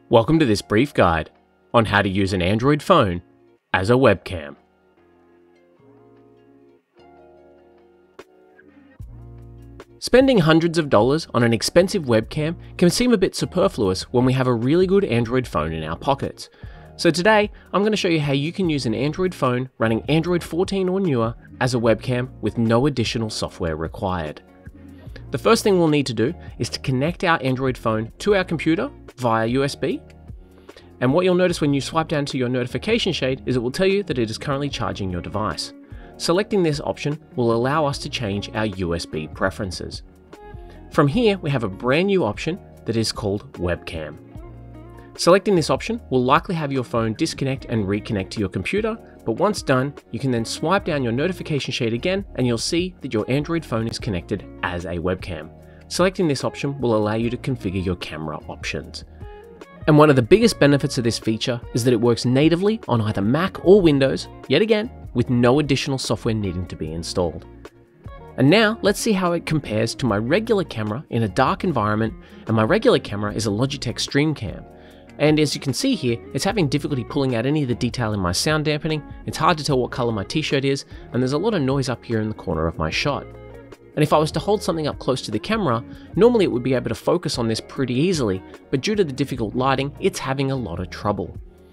Welcome to this brief guide on how to use an Android phone as a webcam. Spending hundreds of dollars on an expensive webcam can seem a bit superfluous when we have a really good Android phone in our pockets. So today, I'm going to show you how you can use an Android phone running Android 14 or newer as a webcam with no additional software required. The first thing we'll need to do is to connect our Android phone to our computer via USB. And what you'll notice when you swipe down to your notification shade is it will tell you that it is currently charging your device. Selecting this option will allow us to change our USB preferences. From here, we have a brand new option that is called Webcam. Selecting this option will likely have your phone disconnect and reconnect to your computer, but once done, you can then swipe down your notification shade again and you'll see that your Android phone is connected as a webcam. Selecting this option will allow you to configure your camera options. And one of the biggest benefits of this feature is that it works natively on either Mac or Windows, yet again, with no additional software needing to be installed. And now, let's see how it compares to my regular camera in a dark environment, and my regular camera is a Logitech StreamCam. And as you can see here, it's having difficulty pulling out any of the detail in my sound dampening, it's hard to tell what color my t-shirt is, and there's a lot of noise up here in the corner of my shot. And if I was to hold something up close to the camera, normally it would be able to focus on this pretty easily, but due to the difficult lighting, it's having a lot of trouble.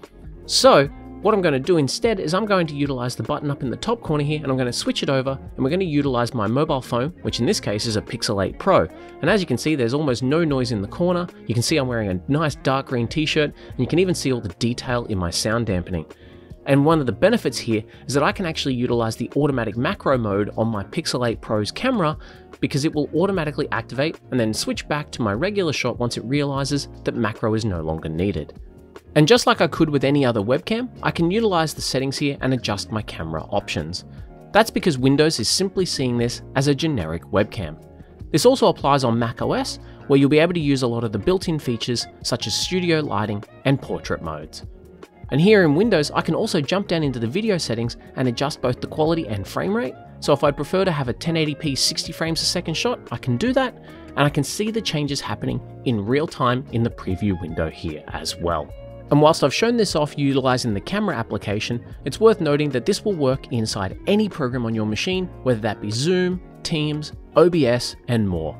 So, what I'm going to do instead is I'm going to utilize the button up in the top corner here, and I'm going to switch it over, and we're going to utilize my mobile phone, which in this case is a Pixel 8 Pro. And as you can see, there's almost no noise in the corner. You can see I'm wearing a nice dark green t-shirt, and you can even see all the detail in my sound dampening. And one of the benefits here is that I can actually utilize the automatic macro mode on my Pixel 8 Pro's camera, because it will automatically activate and then switch back to my regular shot once it realizes that macro is no longer needed. And just like I could with any other webcam, I can utilize the settings here and adjust my camera options. That's because Windows is simply seeing this as a generic webcam. This also applies on Mac OS, where you'll be able to use a lot of the built-in features such as studio lighting and portrait modes. And here in Windows, I can also jump down into the video settings and adjust both the quality and frame rate. So if I'd prefer to have a 1080p 60 frames a second shot, I can do that, and I can see the changes happening in real time in the preview window here as well. And whilst I've shown this off utilizing the camera application, it's worth noting that this will work inside any program on your machine, whether that be Zoom, Teams, OBS, and more.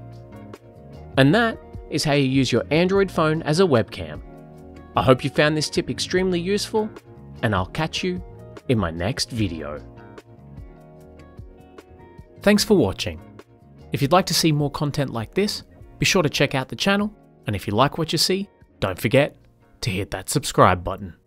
And that is how you use your Android phone as a webcam. I hope you found this tip extremely useful, and I'll catch you in my next video. Thanks for watching. If you'd like to see more content like this, be sure to check out the channel, and if you like what you see, don't forget to hit that subscribe button.